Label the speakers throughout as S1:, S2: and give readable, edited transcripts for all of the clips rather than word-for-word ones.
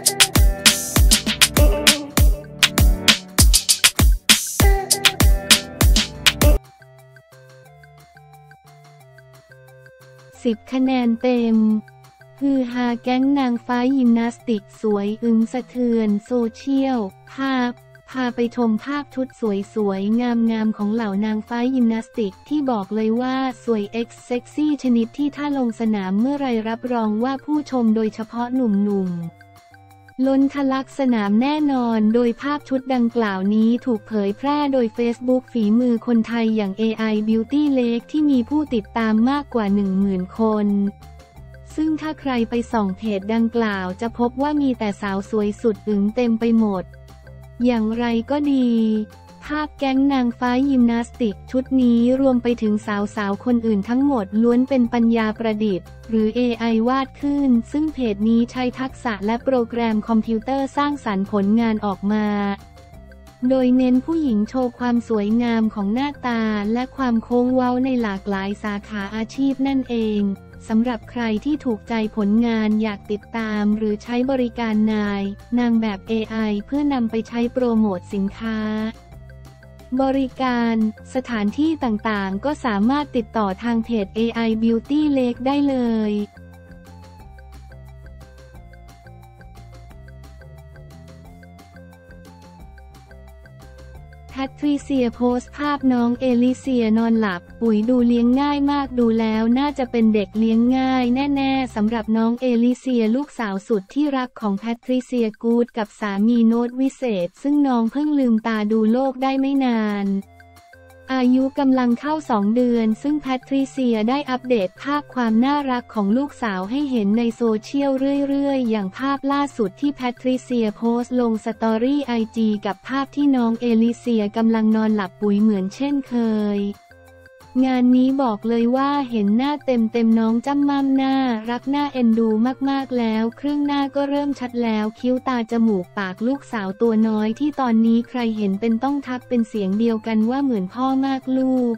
S1: 10 คะแนนเต็มฮือฮาแก๊งนางฟ้ายิมนาสติกสวยอึ้งสะเทือนโซเชียลพาไปชมภาพชุดสวยๆงามๆของเหล่านางฟ้ายิมนาสติกที่บอกเลยว่าสวยเซ็กซี่ชนิดที่ถ้าลงสนามเมื่อไรรับรองว่าผู้ชมโดยเฉพาะหนุ่มๆล้นทะลักสนามแน่นอนโดยภาพชุดดังกล่าวนี้ถูกเผยแพร่โดย Facebook ฝีมือคนไทยอย่าง AI Beauty Lake ที่มีผู้ติดตามมากกว่า 10,000 คนซึ่งถ้าใครไปส่องเพจดังกล่าวจะพบว่ามีแต่สาวสวยสุดอึ๋งเต็มไปหมดอย่างไรก็ดีภาพแก๊งนางฟ้ายิมนาสติกชุดนี้รวมไปถึงสาวๆคนอื่นทั้งหมดล้วนเป็นปัญญาประดิษฐ์หรือ AI วาดขึ้นซึ่งเพจนี้ใช้ทักษะและโปรแกรมคอมพิวเตอร์สร้างสรรค์ผลงานออกมาโดยเน้นผู้หญิงโชว์ความสวยงามของหน้าตาและความโค้งเว้าในหลากหลายสาขาอาชีพนั่นเองสำหรับใครที่ถูกใจผลงานอยากติดตามหรือใช้บริการนางแบบ AI เพื่อนำไปใช้โปรโมทสินค้าบริการสถานที่ต่างๆก็สามารถติดต่อทางเพจ AI Beauty Lake ได้เลยแพทริเซียโพสต์ภาพน้องเอลิเซียนอนหลับปุ๋ยดูเลี้ยงง่ายมากดูแล้วน่าจะเป็นเด็กเลี้ยงง่ายแน่ๆสำหรับน้องเอลิเซียลูกสาวสุดที่รักของแพทริเซียกูดกับสามีโน้ตวิเศษซึ่งน้องเพิ่งลืมตาดูโลกได้ไม่นานอายุกำลังเข้า2 เดือนซึ่งแพทริเซียได้อัปเดตภาพความน่ารักของลูกสาวให้เห็นในโซเชียลเรื่อยๆอย่างภาพล่าสุดที่แพทริเซียโพสต์ลงสตอรี่IGกับภาพที่น้องเอลิเซียกำลังนอนหลับปุ๋ยเหมือนเช่นเคยงานนี้บอกเลยว่าเห็นหน้าเต็มน้องจ้ำม่ำหน้ารักหน้าเอ็นดูมากๆแล้วครึ่งหน้าก็เริ่มชัดแล้วคิ้วตาจมูกปากลูกสาวตัวน้อยที่ตอนนี้ใครเห็นเป็นต้องทักเป็นเสียงเดียวกันว่าเหมือนพ่อมากลูก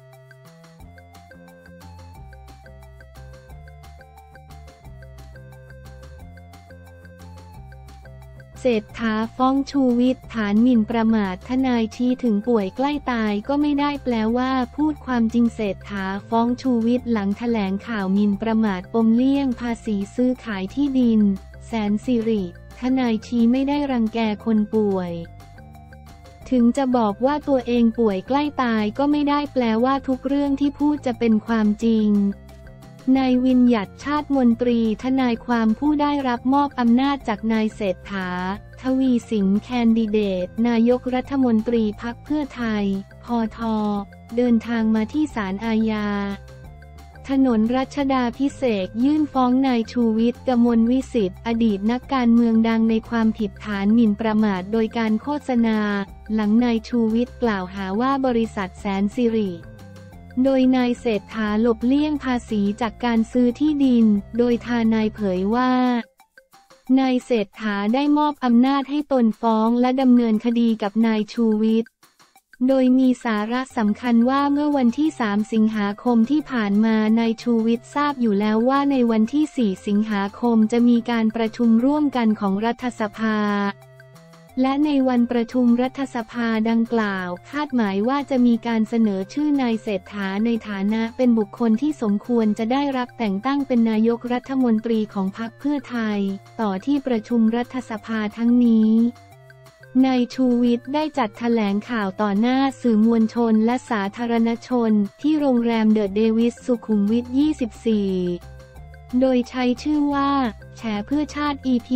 S1: เศรษฐาฟ้องชูวิทย์ฐานหมิ่นประมาททนายชี้ถึงป่วยใกล้ตายก็ไม่ได้แปลว่าพูดความจริงเศรษฐาฟ้องชูวิทย์หลังแถลงข่าวหมิ่นประมาทปมเลี่ยงภาษีซื้อขายที่ดินแสนสิริทนายชี้ไม่ได้รังแกคนป่วยถึงจะบอกว่าตัวเองป่วยใกล้ตายก็ไม่ได้แปลว่าทุกเรื่องที่พูดจะเป็นความจริงนายวิญญัติชาติมนตรีทนายความผู้ได้รับมอบอำนาจจากนายเศรษฐาทวีสินแคนดิเดตนายกรัฐมนตรีพรรคเพื่อไทยพท.เดินทางมาที่ศาลอาญาถนนรัชดาภิเษกยื่นฟ้องนายชูวิทย์ กมลวิสิทธิ์อดีตนักการเมืองดังในความผิดฐานหมิ่นประมาทโดยการโฆษณาหลังนายชูวิทย์กล่าวหาว่าบริษัทแสนสิริโดยนายเศรษฐาหลบเลี่ยงภาษีจากการซื้อที่ดินโดยทนายเผยว่านายเศรษฐาได้มอบอำนาจให้ตนฟ้องและดำเนินคดีกับนายชูวิทย์โดยมีสาระสำคัญว่าเมื่อวันที่3 สิงหาคมที่ผ่านมานายชูวิทย์ทราบอยู่แล้วว่าในวันที่4 สิงหาคมจะมีการประชุมร่วมกันของรัฐสภาและในวันประชุมรัฐสภาดังกล่าวคาดหมายว่าจะมีการเสนอชื่อนายเศรษฐาในฐานะเป็นบุคคลที่สมควรจะได้รับแต่งตั้งเป็นนายกรัฐมนตรีของพรรคเพื่อไทยต่อที่ประชุมรัฐสภาทั้งนี้นายชูวิทย์ได้จัดแถลงข่าวต่อหน้าสื่อมวลชนและสาธารณชนที่โรงแรมเดอะเดวิสสุขุมวิท 24โดยใช้ชื่อว่าแฉเพื่อชาติ EP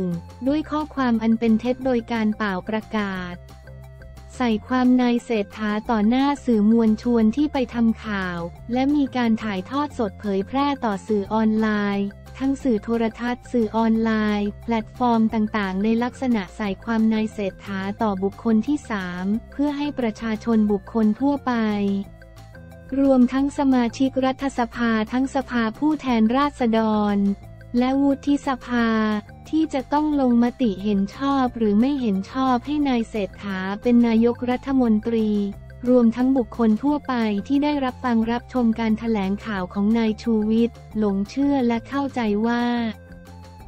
S1: 1ด้วยข้อความอันเป็นเท็จโดยการเปล่าประกาศใส่ความนายเศรษฐาต่อหน้าสื่อมวลชนที่ไปทำข่าวและมีการถ่ายทอดสดเผยแพร่ต่อสื่อออนไลน์ทั้งสื่อโทรทัศน์สื่อออนไลน์แพลตฟอร์มต่างๆในลักษณะใส่ความนายเศรษฐาต่อบุคคลที่3เพื่อให้ประชาชนบุคคลทั่วไปรวมทั้งสมาชิกรัฐสภาทั้งสภาผู้แทนราษฎรและวุฒิสภาที่จะต้องลงมติเห็นชอบหรือไม่เห็นชอบให้นายเศรษฐาเป็นนายกรัฐมนตรีรวมทั้งบุคคลทั่วไปที่ได้รับฟังรับชมการแถลงข่าวของนายชูวิทย์หลงเชื่อและเข้าใจว่า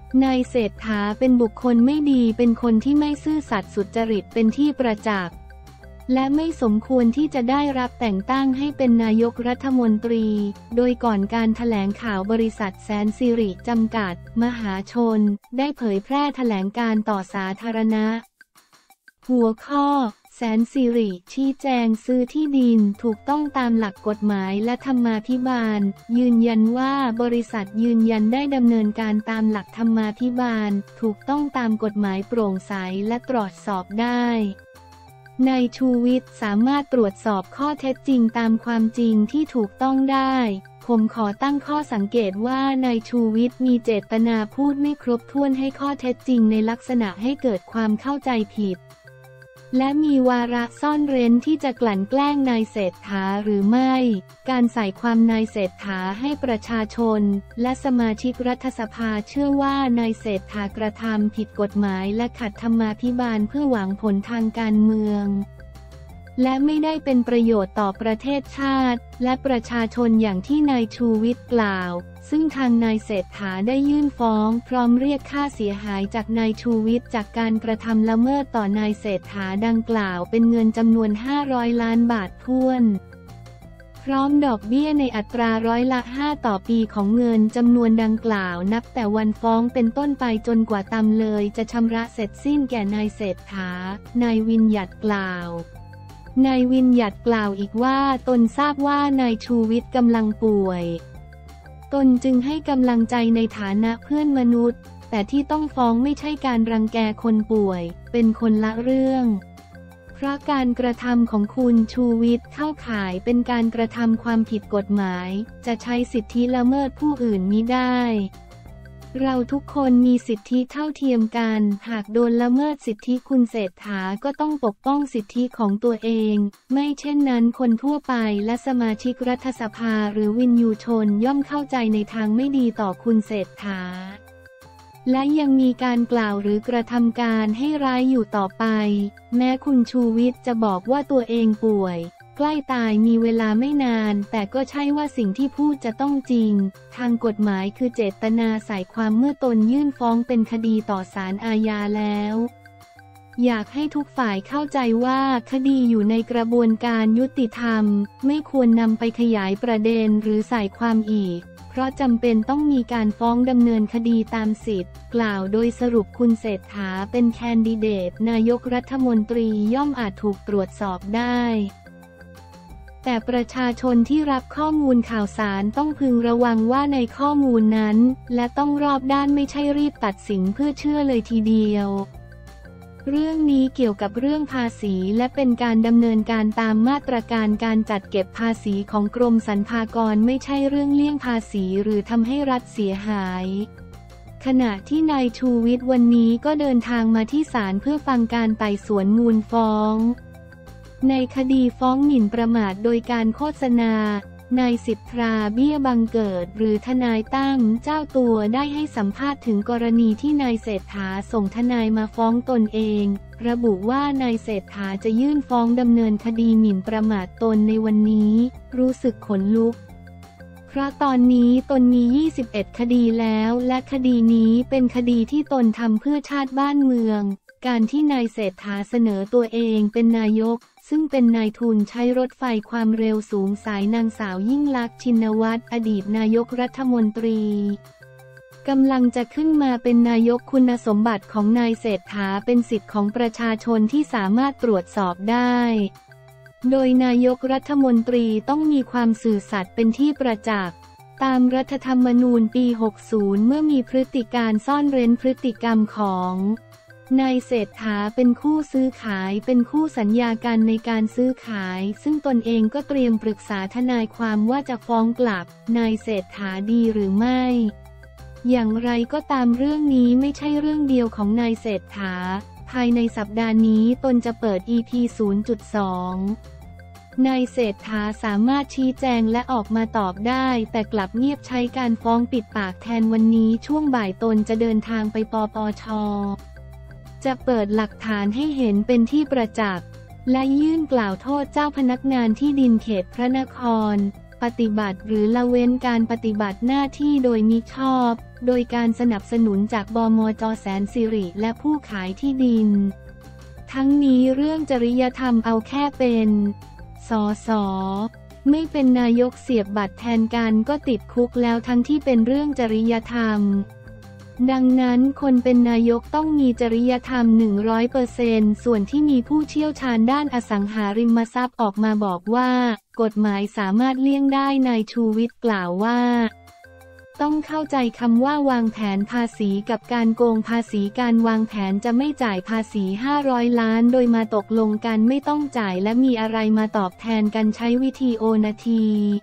S1: นายเศรษฐาเป็นบุคคลไม่ดีเป็นคนที่ไม่ซื่อสัตย์สุจริตเป็นที่ประจักษ์และไม่สมควรที่จะได้รับแต่งตั้งให้เป็นนายกรัฐมนตรีโดยก่อนการแถลงข่าวบริษัทแสนสิริจำกัดมหาชนได้เผยแพร่แถลงการต่อสาธารณะหัวข้อแสนสิริชี้แจงซื้อที่ดินถูกต้องตามหลักกฎหมายและธรรมาภิบาลยืนยันว่าบริษัทยืนยันได้ดำเนินการตามหลักธรรมาภิบาลถูกต้องตามกฎหมายโปร่งใสและตรวจสอบได้นายชูวิทย์สามารถตรวจสอบข้อเท็จจริงตามความจริงที่ถูกต้องได้ผมขอตั้งข้อสังเกตว่านายชูวิทย์มีเจตนาพูดไม่ครบถ้วนให้ข้อเท็จจริงในลักษณะให้เกิดความเข้าใจผิดและมีวาระซ่อนเร้นที่จะกลั่นแกล้งนายเศรษฐาหรือไม่การใส่ความนายเศรษฐาให้ประชาชนและสมาชิกรัฐสภาเชื่อว่านายเศรษฐากระทำผิดกฎหมายและขัดธรรมาภิบาลเพื่อหวังผลทางการเมืองและไม่ได้เป็นประโยชน์ต่อประเทศชาติและประชาชนอย่างที่นายชูวิทย์กล่าวซึ่งทางนายเศรษฐาได้ยื่นฟ้องพร้อมเรียกค่าเสียหายจากนายชูวิทย์จากการกระทำละเมิดต่อนายเศรษฐาดังกล่าวเป็นเงินจำนวน500 ล้านบาทถ้วนพร้อมดอกเบี้ยในอัตรา5%ต่อปีของเงินจำนวนดังกล่าวนับแต่วันฟ้องเป็นต้นไปจนกว่าจำเลยจะชำระเสร็จสิ้นแก่นายเศรษฐานายวิญญัติกล่าวนายวิญญัติกล่าวอีกว่าตนทราบว่านายชูวิทย์กำลังป่วยตนจึงให้กำลังใจในฐานะเพื่อนมนุษย์แต่ที่ต้องฟ้องไม่ใช่การรังแกคนป่วยเป็นคนละเรื่องเพราะการกระทำของคุณชูวิทย์เข้าข่ายเป็นการกระทำความผิดกฎหมายจะใช้สิทธิละเมิดผู้อื่นมิได้เราทุกคนมีสิทธิเท่าเทียมกันหากโดนละเมิดสิทธิคุณเศรษฐาก็ต้องปกป้องสิทธิของตัวเองไม่เช่นนั้นคนทั่วไปและสมาชิกรัฐสภาหรือวินยูชนย่อมเข้าใจในทางไม่ดีต่อคุณเศรษฐาและยังมีการกล่าวหรือกระทำการให้ร้ายอยู่ต่อไปแม้คุณชูวิทย์จะบอกว่าตัวเองป่วยใกล้ตายมีเวลาไม่นานแต่ก็ใช่ว่าสิ่งที่พูดจะต้องจริงทางกฎหมายคือเจตนาใส่ความเมื่อตนยื่นฟ้องเป็นคดีต่อศาลอาญาแล้วอยากให้ทุกฝ่ายเข้าใจว่าคดีอยู่ในกระบวนการยุติธรรมไม่ควรนำไปขยายประเด็นหรือใส่ความอีกเพราะจำเป็นต้องมีการฟ้องดำเนินคดีตามสิทธิ์กล่าวโดยสรุปคุณเศรษฐาเป็นแคนดิเดตนายกรัฐมนตรีย่อมอาจถูกตรวจสอบได้แต่ประชาชนที่รับข้อมูลข่าวสารต้องพึงระวังว่าในข้อมูลนั้นและต้องรอบด้านไม่ใช่รีบตัดสินเพื่อเชื่อเลยทีเดียวเรื่องนี้เกี่ยวกับเรื่องภาษีและเป็นการดำเนินการตามมาตรการการจัดเก็บภาษีของกรมสรรพากรไม่ใช่เรื่องเลี่ยงภาษีหรือทำให้รัฐเสียหายขณะที่นายชูวิทย์วันนี้ก็เดินทางมาที่ศาลเพื่อฟังการไต่สวนมูลฟ้องในคดีฟ้องหมิ่นประมาทโดยการโฆษณานายสิทธาเบี้ยบังเกิดหรือทนายตั้มเจ้าตัวได้ให้สัมภาษณ์ถึงกรณีที่นายเศรษฐาส่งทนายมาฟ้องตนเองระบุว่านายเศรษฐาจะยื่นฟ้องดำเนินคดีหมิ่นประมาทตนในวันนี้รู้สึกขนลุกเพราะตอนนี้ตนมี21คดีแล้วและคดีนี้เป็นคดีที่ตนทำเพื่อชาติบ้านเมืองการที่นายเศรษฐาเสนอตัวเองเป็นนายกซึ่งเป็นนายทุนใช้รถไฟความเร็วสูงสายนางสาวยิ่งลักษณ์ชินวัตรอดีตนายกรัฐมนตรีกำลังจะขึ้นมาเป็นนายกคุณสมบัติของนายเศรษฐาเป็นสิทธิของประชาชนที่สามารถตรวจสอบได้โดยนายกรัฐมนตรีต้องมีความซื่อสัตย์เป็นที่ประจักษ์ตามรัฐธรรมนูญปี 60 เมื่อมีพฤติการซ่อนเร้นพฤติกรรมของนายเศรษฐาเป็นคู่ซื้อขายเป็นคู่สัญญากันในการซื้อขายซึ่งตนเองก็เตรียมปรึกษาทนายความว่าจะฟ้องกลับนายเศรษฐาดีหรือไม่อย่างไรก็ตามเรื่องนี้ไม่ใช่เรื่องเดียวของนายเศรษฐาภายในสัปดาห์นี้ตนจะเปิด EP 0.2 นายเศรษฐาสามารถชี้แจงและออกมาตอบได้แต่กลับเงียบใช้การฟ้องปิดปากแทนวันนี้ช่วงบ่ายตนจะเดินทางไปปปช.จะเปิดหลักฐานให้เห็นเป็นที่ประจักษ์และยื่นกล่าวโทษเจ้าพนักงานที่ดินเขตพระนครปฏิบัติหรือละเว้นการปฏิบัติหน้าที่โดยมิชอบโดยการสนับสนุนจากบมจ.แสนสิริและผู้ขายที่ดินทั้งนี้เรื่องจริยธรรมเอาแค่เป็นส.ส.ไม่เป็นนายกเสียบบัตรแทนกันก็ติดคุกแล้วทั้งที่เป็นเรื่องจริยธรรมดังนั้นคนเป็นนายกต้องมีจริยธรรม 100% ส่วนที่มีผู้เชี่ยวชาญด้านอสังหาริมทรัพย์ออกมาบอกว่ากฎหมายสามารถเลี่ยงได้นายชูวิทย์กล่าวว่าต้องเข้าใจคำว่าวางแผนภาษีกับการโกงภาษีการวางแผนจะไม่จ่ายภาษี500 ล้านโดยมาตกลงกันไม่ต้องจ่ายและมีอะไรมาตอบแทนกันใช้วิธีโอนาที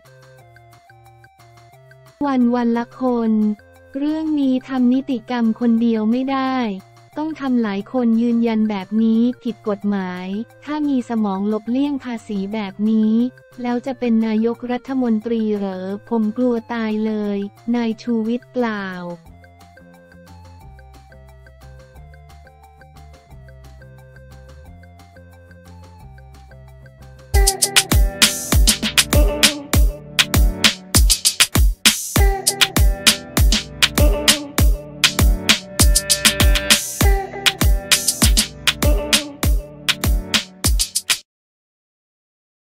S1: วันละคนเรื่องนี้ทำนิติกรรมคนเดียวไม่ได้ต้องทำหลายคนยืนยันแบบนี้ผิดกฎหมายถ้ามีสมองลบเลี่ยงภาษีแบบนี้แล้วจะเป็นนายกรัฐมนตรีเหรอผมกลัวตายเลยนายชูวิทย์กล่าว